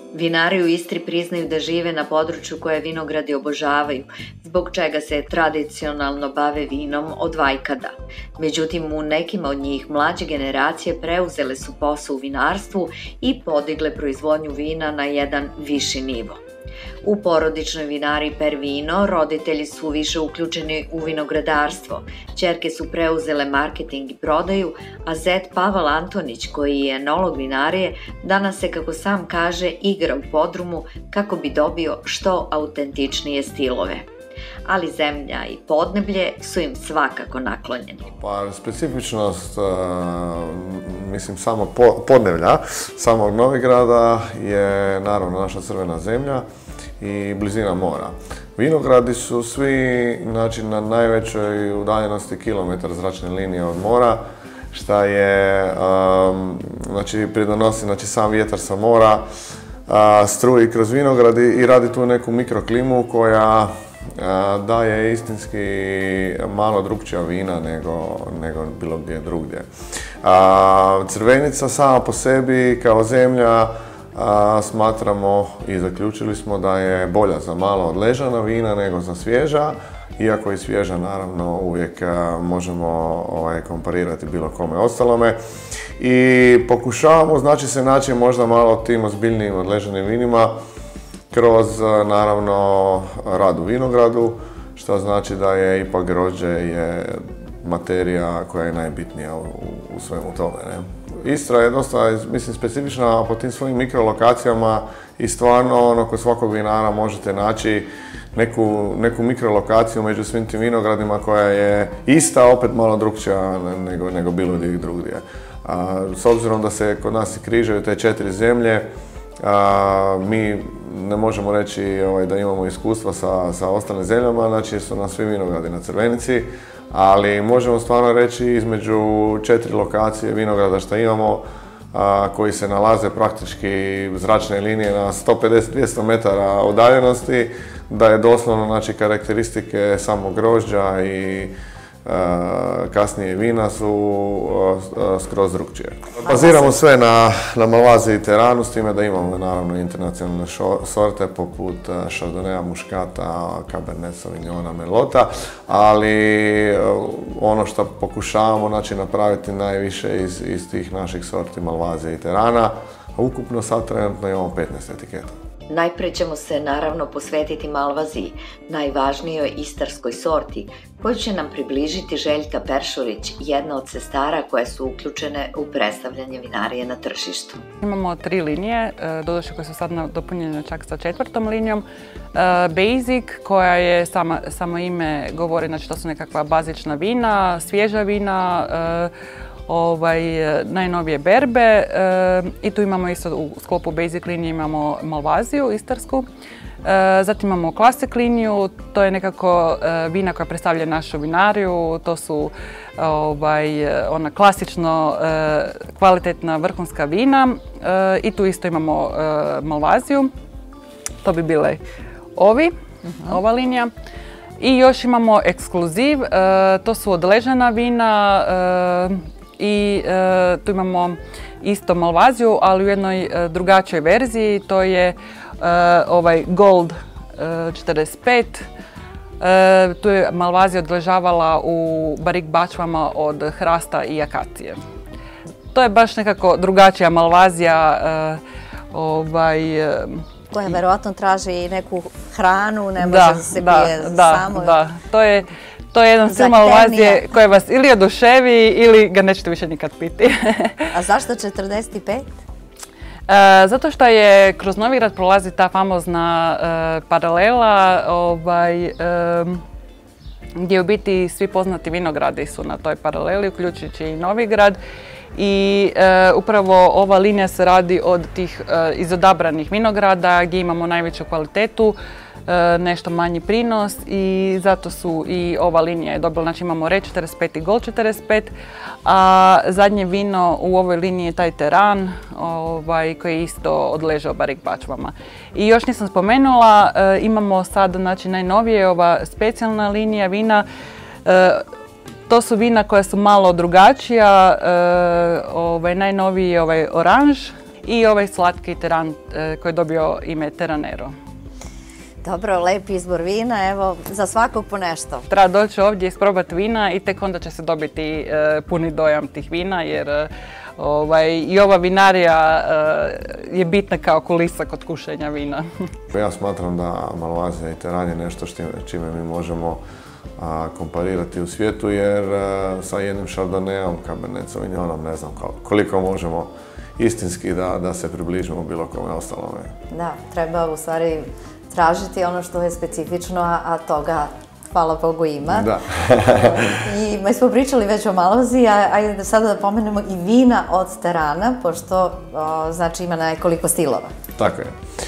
Vinari u Istri priznaju da žive na području koje vinogradi obožavaju, zbog čega se tradicionalno bave vinom od vajkada. Međutim, u nekima od njih mlađe generacije preuzele su posao u vinarstvu i podigle proizvodnju vina na jedan viši nivo. U porodičnoj vinari Pervino roditelji su više uključeni u vinogradarstvo, ćerke su preuzele marketing i prodaju, a zet Pavel Antonić, koji je enolog vinarije, danas se, kako sam kaže, igra u podrumu kako bi dobio što autentičnije stilove. Ali zemlja i podneblje su im svakako naklonjeni. Pa specifičnost, mislim, samo podneblja samog Novigrada je naravno naša crvena zemlja i blizina mora. Vinogradi su svi, znači, na najvećoj udaljenosti kilometar zračne linije od mora, šta je, znači, pridonosi, znači, sam vjetar sa mora, struji kroz vinogradi i radi tu neku mikroklimu koja daje istinski malo drukčija vina nego bilo gdje drugdje. Crvenica sama po sebi kao zemlja smatramo i zaključili smo da je bolja za malo odležana vina nego za svježa, iako i svježa naravno uvijek možemo komparirati bilo kome ostalome. I pokušavamo, znači, se naći možda malo tim ozbiljnijim odleženim vinima kroz, naravno, rad u vinogradu, što znači da je ipak grožđe je materija koja je najbitnija u svemu tome, ne? Istra je dosta, mislim, specifična po tim svojim mikrolokacijama i stvarno, kod svakog vinara možete naći neku mikrolokaciju među svim tim vinogradima koja je ista, opet malo drukčija nego bilo gdje drugdje. S obzirom da se kod nas i križaju te 4 zemlje, mi ne možemo reći da imamo iskustva sa ostalim zemljama, znači su nam svi vinogradi na Crvenici, ali možemo stvarno reći između 4 lokacije vinograda što imamo, koji se nalaze praktički zračne linije na 150-200 metara udaljenosti, da je doslovno, znači, karakteristike samog grožđa i kasnije vina su skroz drukčije. Baziramo sve na Malvaziji i Teranu, s time da imamo naravno internacionalne sorte poput Chardonnaya, Muscata, Cabernet Sauvignona, Merlota, ali ono što pokušavamo, znači, napraviti najviše iz tih naših sorti Malvazije i Terana, a ukupno sad trenutno imamo 15 etiketa. Najprije ćemo se naravno posvetiti Malvaziji, najvažnijoj istarskoj sorti, koju će nam približiti Željka Peršurić, jedna od sestara koje su uključene u predstavljanje vinarije na tržištu. Imamo 3 linije, doduše koje su sad dopunjene čak sa 4. linijom. Basic, koja je, samo ime govori, znači to su nekakva bazična vina, svježa vina, najnovije berbe, i tu imamo isto u sklopu Basic linije imamo Malvaziju istarsku. Zatim imamo Classic liniju, to je nekako vina koja predstavlja našu vinariju, to su ona klasično kvalitetna vrhunska vina, i tu isto imamo Malvaziju, to bi bile ova linija. I još imamo ekskluziv, to su odležena vina, i tu imamo isto Malvaziju, ali u jednoj drugačijoj verziji, to je Gold 45. Tu je Malvazija odležavala u barik bačvama od hrasta i akacije. To je baš nekako drugačija Malvazija, koja verovatno traži neku hranu, ne može da se pije samo. Da, to je jedan stil Malvazije koji vas ili oduševi ili ga nećete više nikad piti. A zašto 45? Zato što je kroz Novigrad prolazi ta famozna paralela, gdje u biti svi poznati vinogradi su na toj paraleli, uključujući i Novigrad. I upravo ova linija se radi od tih iz odabranih vinograda gdje imamo najveću kvalitetu, nešto manji prinos, i zato su i ova linija je dobila, znači imamo Red 45 i Gold 45, a zadnje vino u ovoj liniji je taj Teran, koji je isto odležao barik bačvama. I još nisam spomenula, imamo sad, znači, najnovije ova specijalna linija vina. To su vina koja su malo drugačija, najnoviji je oranž. i ovaj slatki teran koji je dobio ime Teranero. Dobro, lep izbor vina, evo, za svakog po nešto. Treba doći ovdje i isprobati vina i tek onda će se dobiti puni dojam tih vina, jer i ova vinarija je bitna kao kulisa kod kušenja vina. Ja smatram da Malvazija i Teran je nešto čime mi možemo komparirati u svijetu, jer sa jednim Chardonnayom, Cabernet Sauvignonom, ne znam koliko možemo istinski da se približimo bilo kome ostalome. Da, treba u stvari tražiti ono što je specifično, a toga, hvala Bogu, ima. Da. I mi smo pričali već o Malvaziji, ajde da sada da pomenemo i vina od Terana, pošto znači ima nekoliko stilova. Tako je.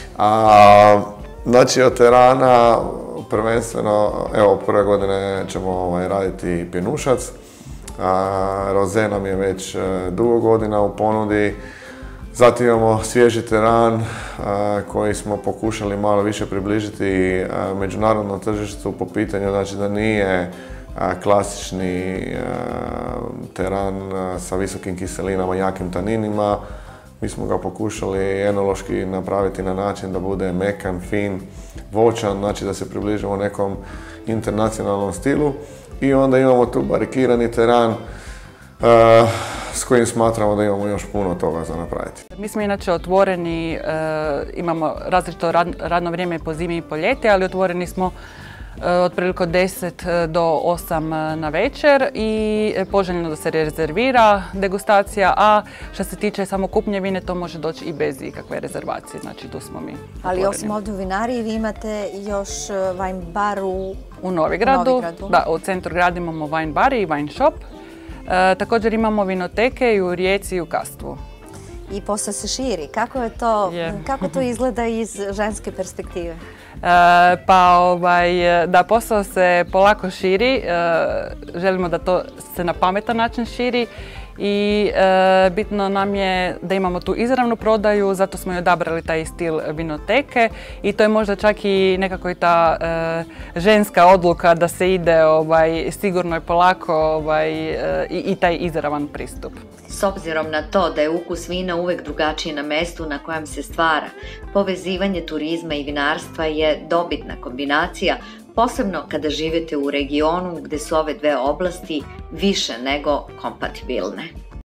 Znači od Terana prvenstveno, evo prve godine ćemo raditi pjenušac. Roze nam je već dugo godina u ponudi. Zatim imamo svježi teran koji smo pokušali malo više približiti međunarodnom tržištu po pitanju, znači da nije klasični teran sa visokim kiselinama, jakim taninima. Mi smo ga pokušali enološki napraviti na način da bude mekan, fin, voćan, znači da se približimo nekom internacionalnom stilu. I onda imamo tu barikirani teran s kojim smatramo da imamo još puno toga za napraviti. Mi smo inače otvoreni, imamo različito radno vrijeme po zimi i po ljeti, ali otvoreni smo otprilike od 10 do 8 na večer i poželjno da se rezervira degustacija, a što se tiče samo kupnje vine, to može doći i bez ikakve rezervacije, znači tu smo mi otvoreni. Ali osim ovdje u vinariji, vi imate još wine bar u Novigradu. Da, u centru grada imamo wine bar i wine shop. Također imamo vinoteke i u Rijeci i u Kastvu. I posao se širi. Kako to izgleda iz ženske perspektive? Da, posao se polako širi. Želimo da to se na pametan način širi i bitno nam je da imamo tu izravnu prodaju, zato smo i odabrali taj stil vinoteke i to je možda čak i nekako i ta ženska odluka da se ide sigurno i polako i taj izravan pristup. S obzirom na to da je ukus vina uvek drugačiji na mestu na kojem se stvara, povezivanje turizma i vinarstva je dobitna kombinacija, posebno kada živite u regionu gde su ove dve oblasti više nego kompatibilne.